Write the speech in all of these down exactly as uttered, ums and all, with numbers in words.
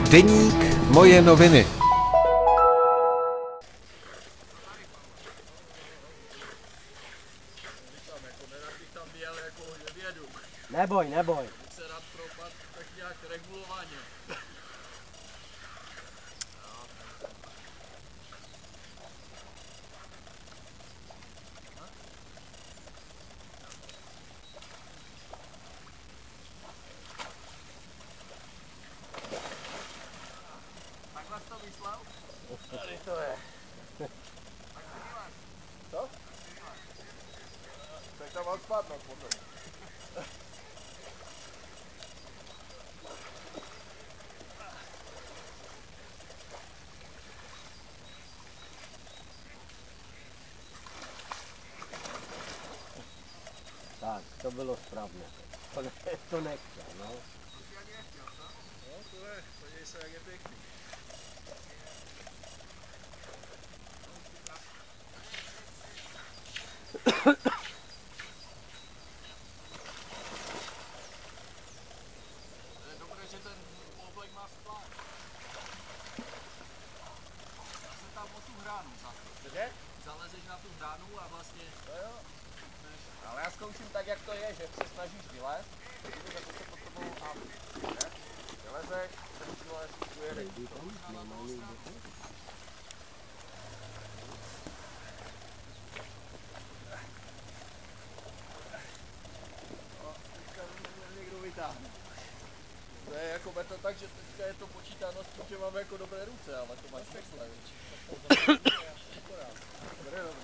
Deník Moje noviny. Neboj, neboj. Se rád propad tak nějak regulovaně. Takhle jsi to myslel? Tady to je. Co? Tak tam mám spadnout potom. Tak, to bylo správně. To, ne, to nechtěl, no. To si ani nechtěl, co? No, to je, podívej se, jak je pěkný. To je dobré, že ten oblek má splát. Já jsem tam o tu hránu za to. Cože? Zalezeš na tu hránu a vlastně... To jo. Ale já zkouším tak, jak to je, že se snažíš vylézt, vidíš, že to se pod tebou a ne? Vylezeš, ten přilez, ujedeš. No, teďka mě někdo vytáhne. To je jako to tak, že teďka je to počítáno s tím, že máme jako dobré ruce, ale to máš takhle, víš. Dobré, dobré.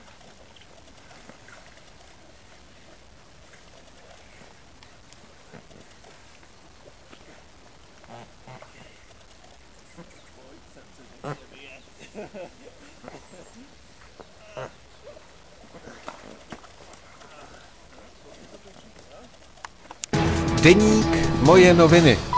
Deník Moje noviny.